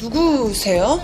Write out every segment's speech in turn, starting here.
누구세요?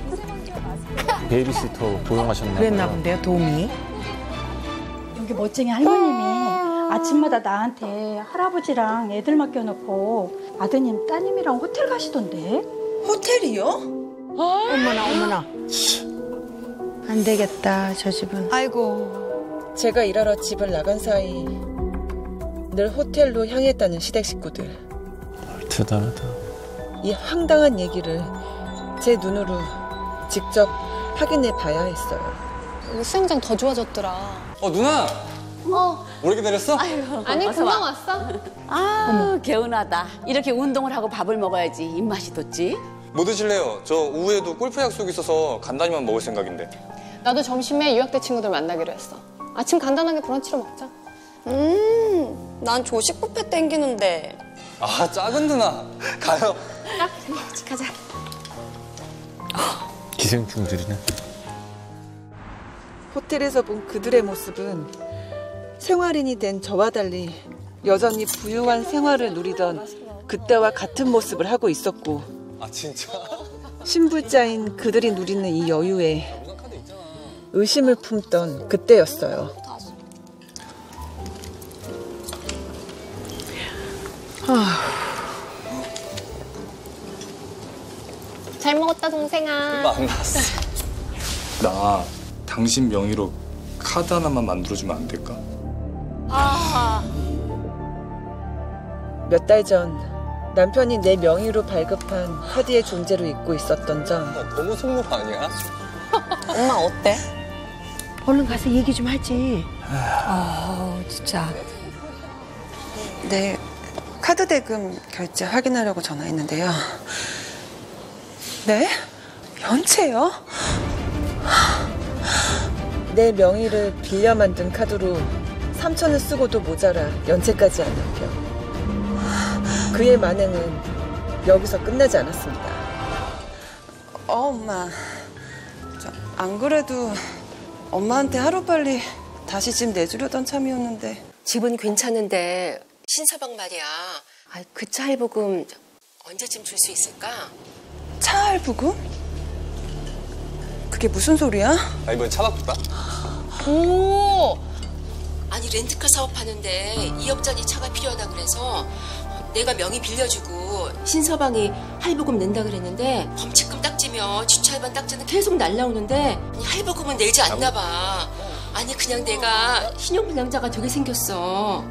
베이비시터 고용하셨나 봐요. 그랬나 본데요, 도우미. 여기 멋쟁이 할머님이 아침마다 나한테 할아버지랑 애들 맡겨놓고 아드님, 따님이랑 호텔 가시던데. 호텔이요? 어머나. 안 되겠다, 저 집은. 아이고. 제가 일하러 집을 나간 사이 늘 호텔로 향했다는 시댁 식구들. 대단하다. 이 황당한 얘기를 제 눈으로 직접 확인해 봐야 했어요. 우리 수영장 더 좋아졌더라. 누나! 오래 기다렸어? 아니, 금방 왔어? 아, 개운하다. 이렇게 운동을 하고 밥을 먹어야지 입맛이 돋지. 뭐 드실래요? 저 오후에도 골프 약속 있어서 간단히만 먹을 생각인데. 나도 점심에 유학대 친구들 만나기로 했어. 아침 간단하게 브런치로 먹자. 난 조식 뷔페 땡기는데. 아, 작은 누나. 가요. 가자. 기생충들이네. 호텔에서 본 그들의 모습은 생활인이 된 저와 달리 여전히 부유한 생활을 누리던 그때와 같은 모습을 하고 있었고, 아, 진짜? 신불자인 그들이 누리는 이 여유에 의심을 품던 그때였어요. 잘 먹었다, 동생아. 얼마 안 나왔어. 나 당신 명의로 카드 하나만 만들어주면 안 될까? 몇 달 전 남편이 내 명의로 발급한 카드의 존재를 잊고 있었던 점. 너무 속물 아니야? 엄마 어때? 얼른 가서 얘기 좀 하지. 진짜. 네, 카드 대금 결제 확인하려고 전화했는데요. 네? 연체요? 내 명의를 빌려 만든 카드로 3천을 쓰고도 모자라 연체까지 안 남겨. 그의 만행은 여기서 끝나지 않았습니다. 엄마. 안 그래도 엄마한테 하루빨리 다시 집 내주려던 참이었는데. 집은 괜찮은데 신서방 말이야. 그 차 할부금 언제쯤 줄 수 있을까? 차 할부금? 그게 무슨 소리야? 나 이번에 차 바꿀까? 오! 아니 렌트카 사업하는데 2억짜리 차가 필요하다 그래서 내가 명의 빌려주고 신서방이 할부금 낸다 그랬는데 범칙금 딱지며 주차위반 딱지는 계속 날라오는데 아니 할부금은 내지 않나 봐. 아니 그냥 내가 신용불량자가 되게 생겼어.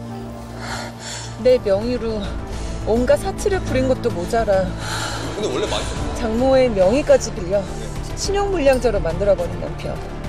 내 명의로 온갖 사치를 부린 것도 모자라 근데 원래 많이 장모의 명의까지 빌려 신용불량자로 만들어버린 남편.